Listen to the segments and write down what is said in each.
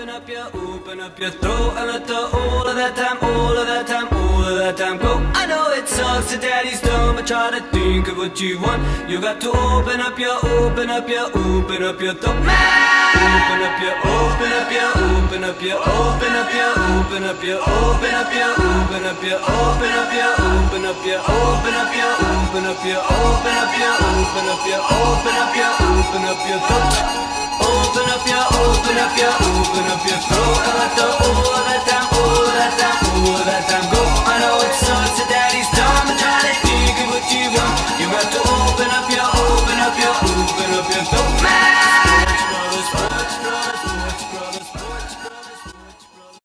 open up your throat and let the all of that time, all of that time, all of that time go. I know it sucks that daddy's done, but try to think of what you want. You got to open up your, open up your, open up your throat. Open up your, open up your, open up your, open up your, open up your, open up your, open up your, open up your, open up your, open up your, open up your, open up your, open up your, open up your, open up your throat. Open up your, open up your, open up your throat and let the all of that time, all of that time, all of that time go. I know it sucks that daddy's done, but try to think of what you want. You got to open up your, open up your, open up your throat. Sports brothers, sports brothers, sports brothers, sports brothers, sports brothers.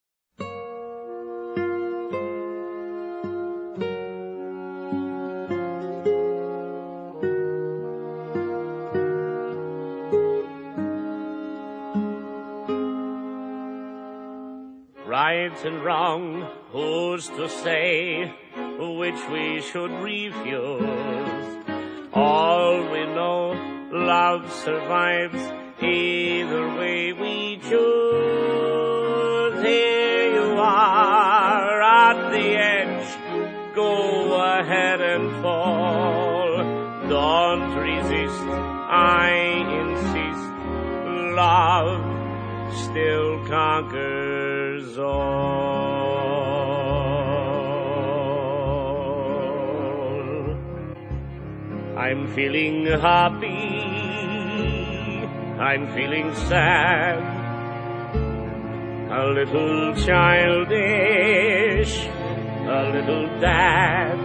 Right and wrong, who's to say which we should refuse? All we know, love survives either way we choose. Here you are at the edge, go ahead and fall. Don't resist, I insist, love still conquers all. I'm feeling happy, I'm feeling sad, a little childish, a little sad.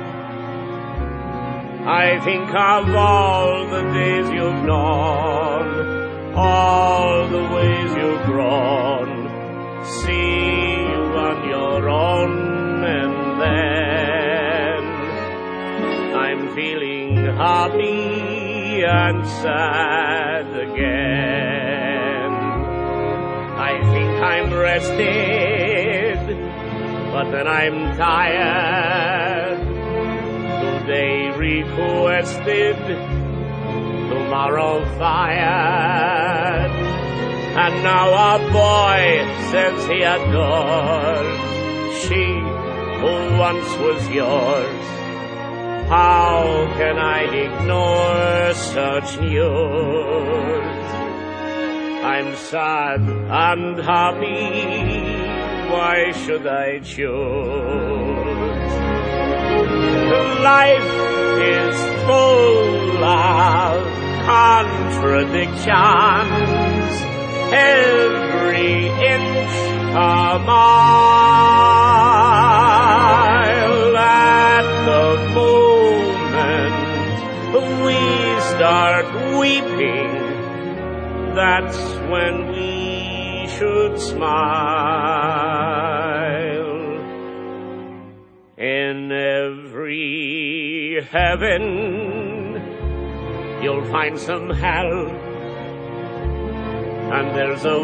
I think of all the days you've known, all the ways you've grown, see you on your own, and then I'm feeling happy and sad again. I think I'm rested, but then I'm tired. Today requested, tomorrow fired, and now a boy says he adores she who once was yours. How can I ignore such news? I'm sad and happy, why should I choose? Life is full of contradictions, every inch a mile. At the moment we start weeping, that's when we should smile. In every heaven you'll find some hell, and there's a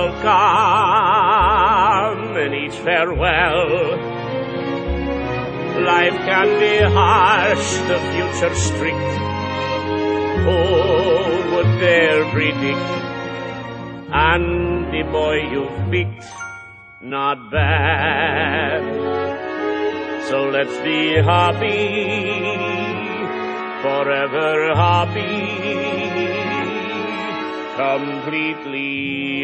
welcome in each farewell. Life can be harsh, the future strict, who would dare predict? And the boy you've picked, not bad. So let's be happy, forever happy, completely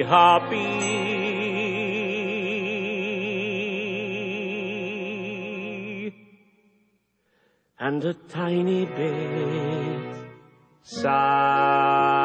happy, and a tiny bit sad.